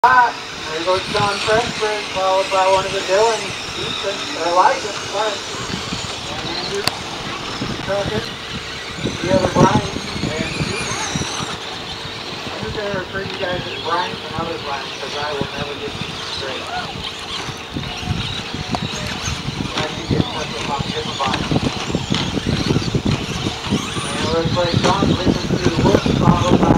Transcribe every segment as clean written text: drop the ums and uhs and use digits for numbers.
There goes John Pressbridge, followed by one of the Dylan, Ethan, or Elijah, sorry. And Andrew, Tucker, the other Brian, and Stephen. I'm just going to refer you guys as Brian and other Brian, because I will never get these straight. I can get touch with my different body. And it looks like John's leaving through the woods, followed by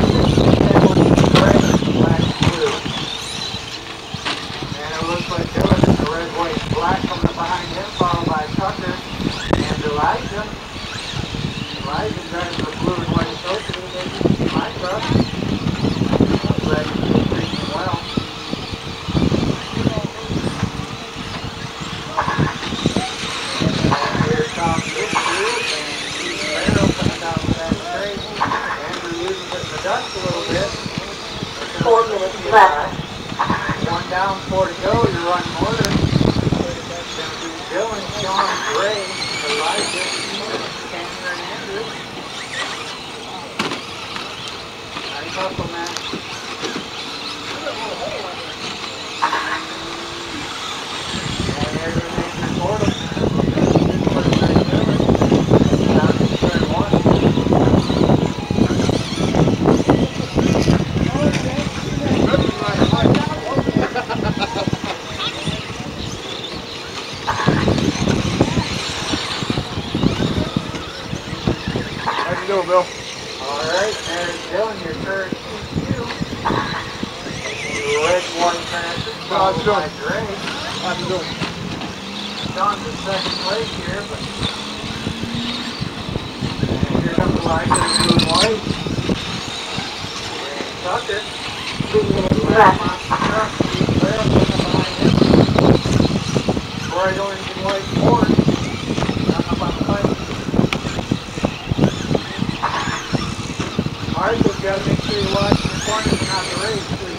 black coming behind him, followed by Tucker and Elijah. Elijah driving the blue and white associated with my truck. Ready to do pretty well. And here comes Andrew, and he's barrel coming down the back straight. Andrew loses it in the dust a little bit. 4 minutes left. 1 down, 4 to go. You're running order. Dylan, Sean, Gray, Elijah, Tanner, and Andrew. Nice hustle, man. And there's the Nathan Portal. Down to turn 1. Bill. Alright, there's Dylan, your third TQ. Red one transit, followed by Gray. How's it doing? John's in second place here, but and here comes Elijah in blue and white. And Tucker. 3 minutes left. Barrel coming behind him. Bright orange and white Ford. Down up on the pipe. Marshall's got to make sure you watch the corners and not the race, please.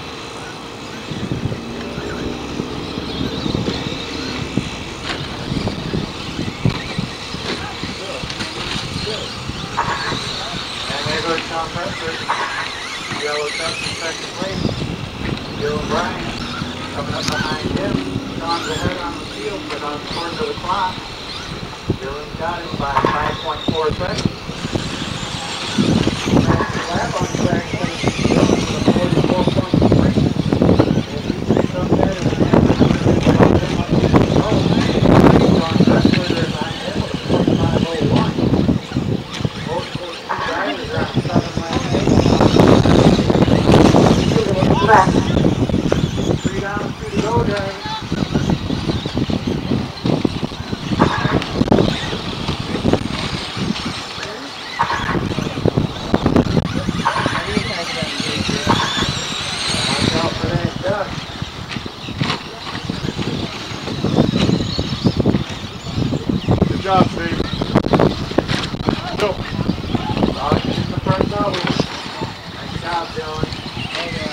And there goes Tom Presser. Yellow Duck in second place. Bill and Brian coming up behind him. Sean's ahead on the field, but on towards the clock. Dylan's got him by 5.4 seconds. Lap on track place is Dylan with a 44.3. If he picks up better than him, he's going to be on Wrestler there behind him with a 45.01. Both those two drivers are on 7 lap 2 minutes left. 3 down, 2 to go, drivers. Good job, Steve. Go. In the front double. Nice job, Dylan. Oh, yeah.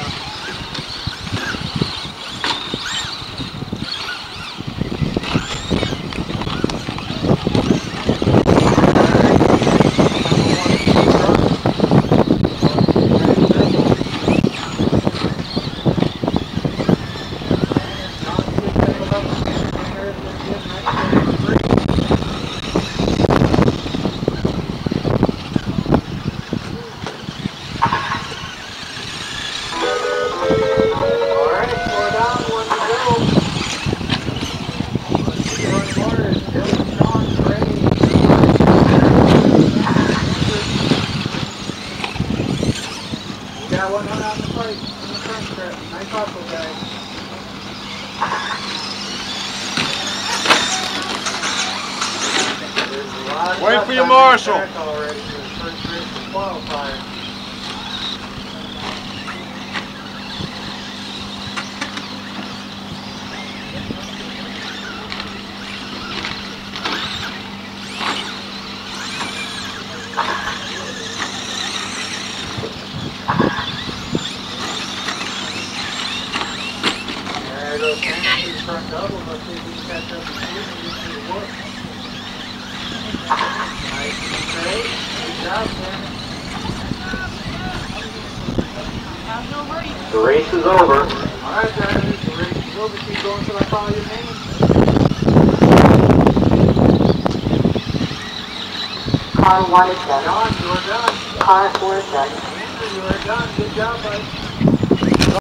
Got one on the plate in the front strip. Nice hustle, guys. Wait for your marshal. Already for the first race of qualifier. There goes Tanner to the front double. Let's see if we can catch up to Steve and get to the wood. Nice and straight. Good job, Tanner. The race is over. Alright, guys, the race is over. Keep going till I call your name. Car 1 is done. John, you are done. Car 4 is done. Andrew, you are done. Good job, bud.